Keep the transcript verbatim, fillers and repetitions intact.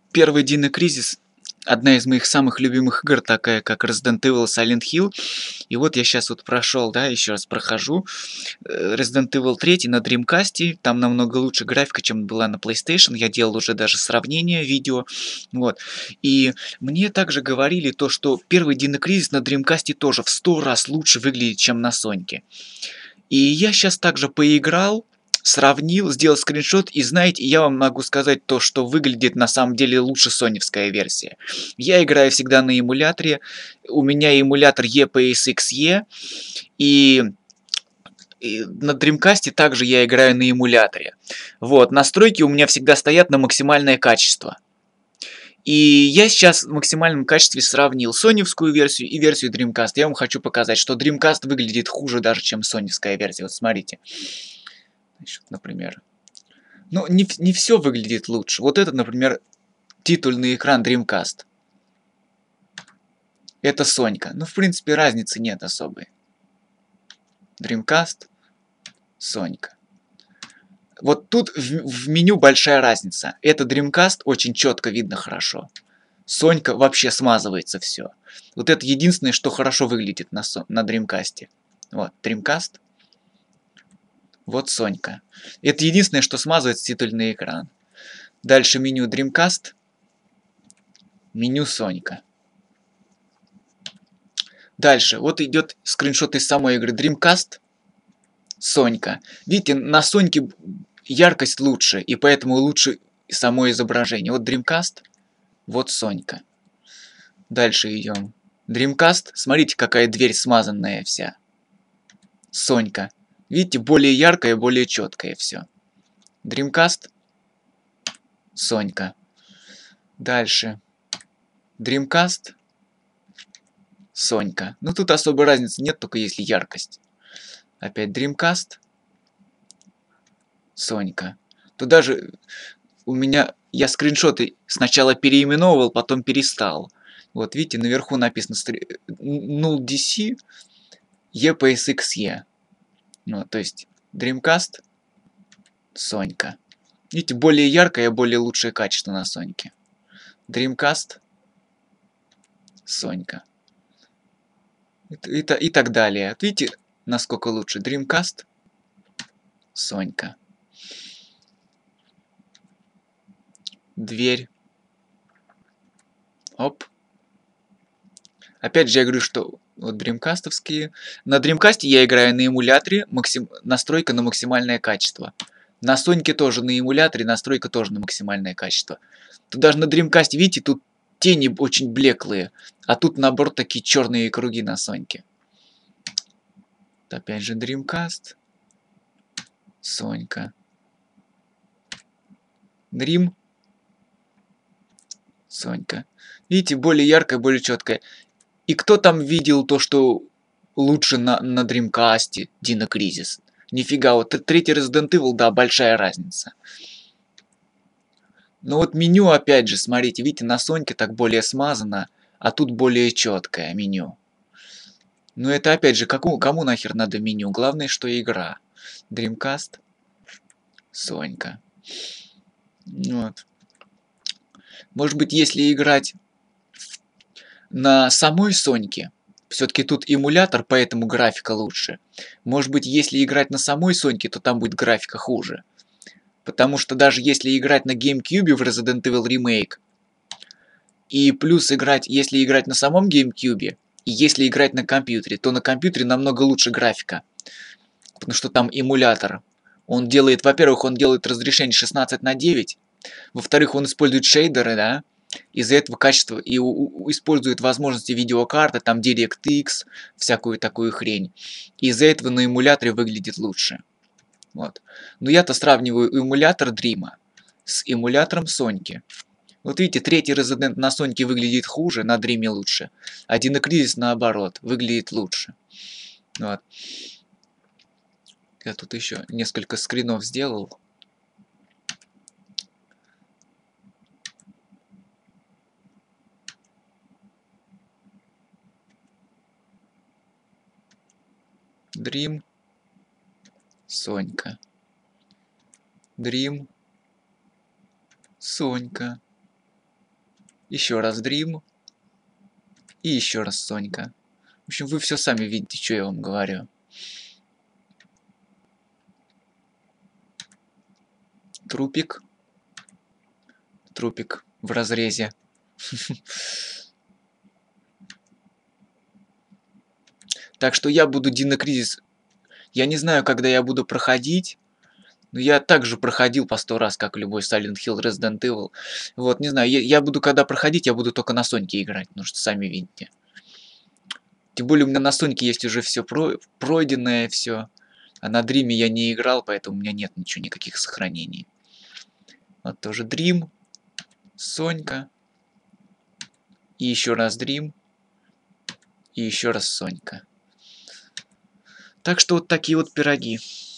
Первый Dino Crisis одна из моих самых любимых игр, такая как Resident Evil, Silent Hill. И вот я сейчас вот прошел, да, еще раз прохожу Resident Evil три на Dreamcast. Там намного лучше графика, чем была на PlayStation. Я делал уже даже сравнение видео. Вот. И мне также говорили то, что первый Dino Crisis на Dreamcast тоже в сто раз лучше выглядит, чем на Соньке. И я сейчас также поиграл, сравнил, сделал скриншот, и знаете, я вам могу сказать то, что выглядит на самом деле лучше соневская версия. Я играю всегда на эмуляторе, у меня эмулятор и пи эс икс и, и, и на Dreamcast также я играю на эмуляторе. Вот, настройки у меня всегда стоят на максимальное качество. И я сейчас в максимальном качестве сравнил соневскую версию и версию Dreamcast. Я вам хочу показать, что Dreamcast выглядит хуже даже, чем соневская версия. Вот смотрите. Значит, например. Ну, не, не все выглядит лучше. Вот это, например, титульный экран Dreamcast. Это Сонька. Ну, в принципе, разницы нет особой. Dreamcast, Сонька. Вот тут в, в меню большая разница. Это Dreamcast очень четко видно хорошо. Сонька вообще смазывается все. Вот это единственное, что хорошо выглядит на, на Dreamcast. Вот, Dreamcast. Вот Сонька. Это единственное, что смазывает титульный экран. Дальше меню Dreamcast. Меню Сонька. Дальше. Вот идет скриншот из самой игры Dreamcast. Сонька. Видите, на Соньке яркость лучше, и поэтому лучше само изображение. Вот Dreamcast. Вот Сонька. Дальше идем. Dreamcast. Смотрите, какая дверь смазанная вся. Сонька. Видите, более яркое, более четкое все. Dreamcast. Сонька. Дальше. Dreamcast. Сонька. Ну тут особой разницы нет, только если яркость. Опять Dreamcast. Сонька. Тут даже у меня... Я скриншоты сначала переименовывал, потом перестал. Вот видите, наверху написано null ди си и пи эс икс и. Ну, то есть Dreamcast, Сонька. Видите, более яркое, более лучшее качество на Соньке. Dreamcast, Сонька. И, и, и так далее. Видите, насколько лучше. Dreamcast, Сонька. Дверь. Оп. Опять же, я говорю, что вот дримкастовские. На Dreamcast я играю на эмуляторе, максим... настройка на максимальное качество. На Соньке тоже на эмуляторе, настройка тоже на максимальное качество. Тут даже на Dreamcast, видите, тут тени очень блеклые, а тут наоборот такие черные круги на Соньке. Опять же Dreamcast, Сонька. Dream, Сонька. Видите, более яркая, более четкая. И кто там видел то, что лучше на, на Dreamcast Dino Crisis? Нифига, вот третий Resident Evil, да, большая разница. Но вот меню, опять же, смотрите, видите, на Соньке так более смазано, а тут более четкое меню. Но это, опять же, кому, кому нахер надо меню? Главное, что игра. Dreamcast, Сонька. Вот. Может быть, если играть на самой Соньке, все-таки тут эмулятор, поэтому графика лучше. Может быть, если играть на самой Соньке, то там будет графика хуже. Потому что даже если играть на GameCube в Resident Evil Remake, и плюс играть, если играть на самом GameCube, и если играть на компьютере, то на компьютере намного лучше графика. Потому что там эмулятор. Он делает, во-первых, он делает разрешение шестнадцать на девять, во-вторых, он использует шейдеры, да, из-за этого качество и у, у, использует возможности видеокарты, там DirectX, всякую такую хрень. Из-за этого на эмуляторе выглядит лучше. Вот. Но я-то сравниваю эмулятор Дрима с эмулятором Соньки. Вот видите, третий Resident на Соньке выглядит хуже, на Дриме лучше. А Dino Crisis наоборот, выглядит лучше. Вот. Я тут еще несколько скринов сделал. Dream, Сонька. Dream, Сонька. Еще раз Дрим. И еще раз Сонька. В общем, вы все сами видите, что я вам говорю. Трупик. Трупик в разрезе. Так что я буду Dino Crisis. Я не знаю, когда я буду проходить. Но я также проходил по сто раз, как любой Silent Hill, Resident Evil. Вот, не знаю, я, я буду, когда проходить, я буду только на Соньке играть, потому что сами видите. Тем более у меня на Соньке есть уже все про пройденное, все. А на Дриме я не играл, поэтому у меня нет ничего, никаких сохранений. Вот тоже Дрим, Сонька. И еще раз Дрим. И еще раз Сонька. Так что вот такие вот пироги.